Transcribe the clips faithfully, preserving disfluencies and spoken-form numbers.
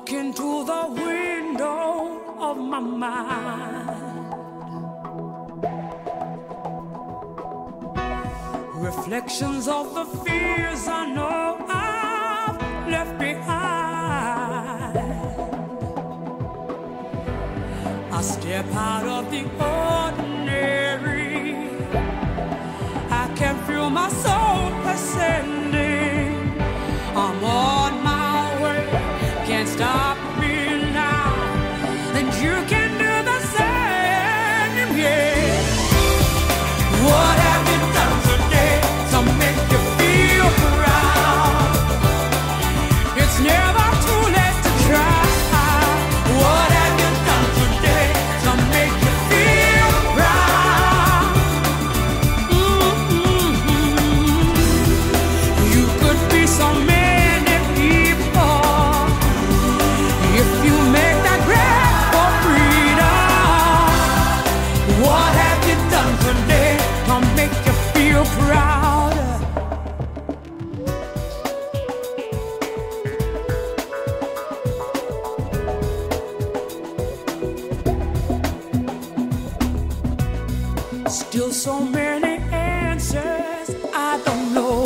Look into the window of my mind. Reflections of the fears I know I've left behind. I step out of the ordinary. I can feel my soul ascending. I'm on my way, can't stop me now. And you can do the same, yeah. What have you done today to make you feel proud? It's never too late to try. What have you done today to make you feel proud? Mm-hmm. You could be so many people if you make that grab for freedom. What have you done today to make you feel proud? Still so many answers I don't know.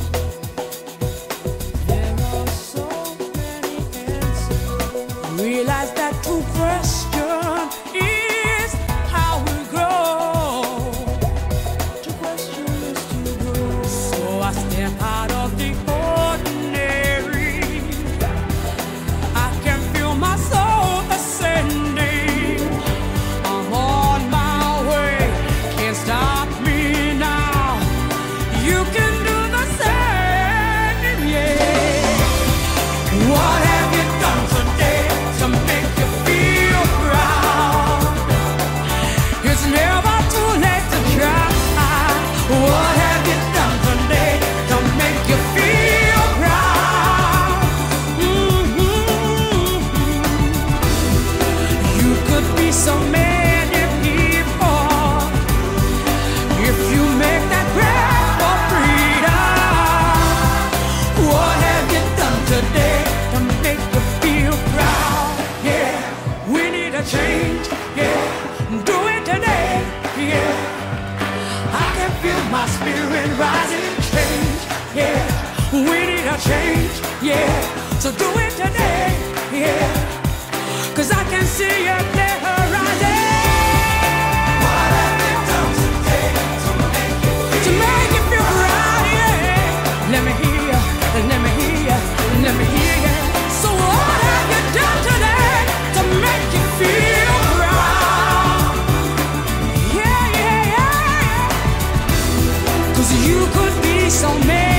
There are so many answers. Realize that true question is how we grow. To question is to grow. So I step out of the ordinary. I can feel my soul ascending. I'm on my way, can't stop me now. You can do the same, yeah. What have you done today to make you feel proud? It's never too late to try. What have you done today to make you feel proud? Mm-hmm. You could be so many people if you make that grab for freedom. What have you done today to make you feel proud? Yeah, we need a change. Yeah, do it today. Yeah, I can feel my spirit rising. Change. Yeah, we need a change. Yeah, so do it today. Yeah, 'cause I can see your flare rising. What have you done today to make you feel, to make you feel proud? Yeah, let me hear you, let me hear you, let me hear you. So what have you done today to make you feel proud? Yeah, yeah, yeah, 'cause you could be so many